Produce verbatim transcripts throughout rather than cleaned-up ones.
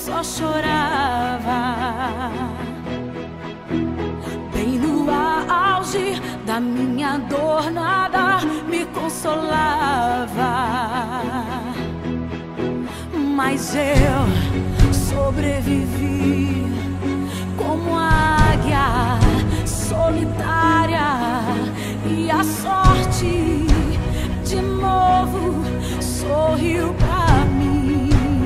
só chorava. Bem no auge da minha dor, nada me consolava. Mas eu sobrevivi como águia solitária, e a sorte de novo sorriu pra mim.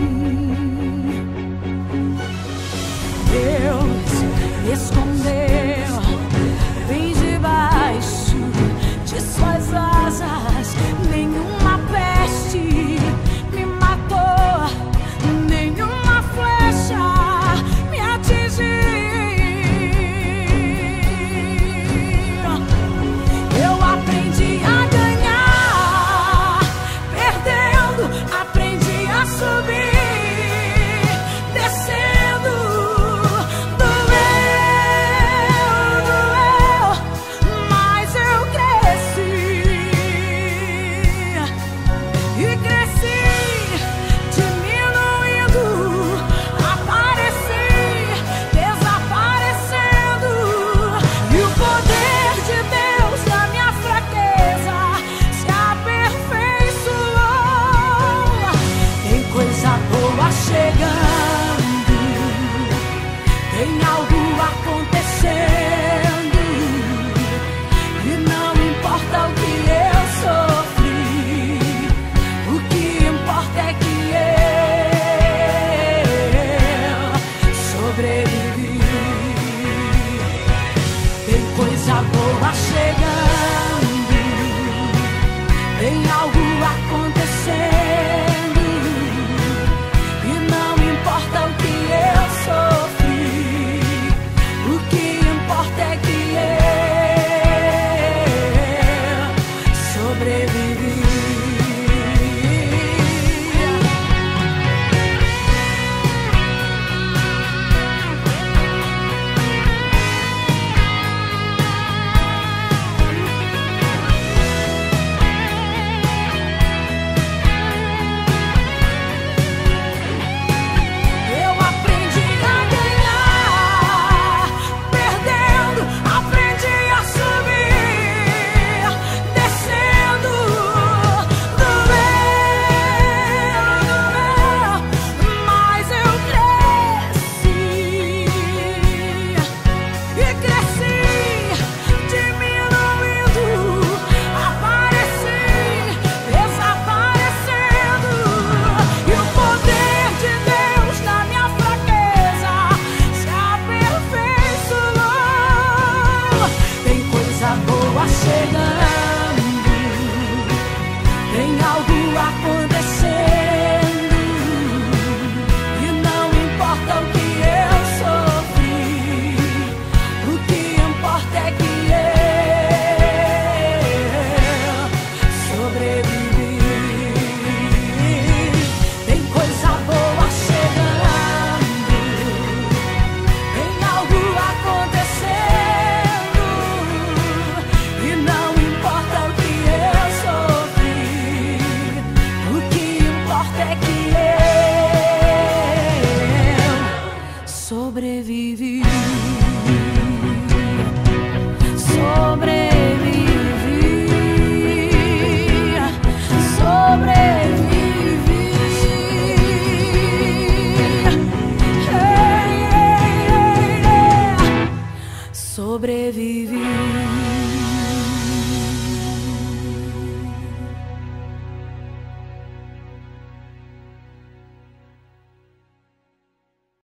Deus escondeu bem debaixo de suas asas. Nenhuma peste me matou, nenhuma flecha me atingiu. Eu aprendi a ganhar perdendo, aprendi a subir descendo. Doeu, doeu, mas eu cresci e cresci, diminuindo, apareci, desaparecendo. E o poder de Deus na minha fraqueza se aperfeiçoou. Tem coisa boa chegando, tem algo acontecendo, e não importa o que eu sofri, o que importa é que eu sobrevivi. Tem coisa boa chegando, tem algo acontecendo, e não importa o que eu sofri, o que importa é que eu sobrevivi. Eu aprendi a ganhar perdendo, aprendi a subir descendo. Doeu, doeu, mas eu cresci e cresci, diminuindo, apareci, desaparecendo. E o poder de Deus na minha fraqueza se aperfeiçoou. Tem coisa boa chegando, tem algo acontecendo, e não importa o que eu sofri, o que importa é que eu sobrevivi. Tem coisa boa chegando, tem algo acontecendo, e não importa o que eu sofri, o que importa é que eu sobrevivi. Sobrevivi, sobrevivi. Hey, hey, hey. Sobrevivi.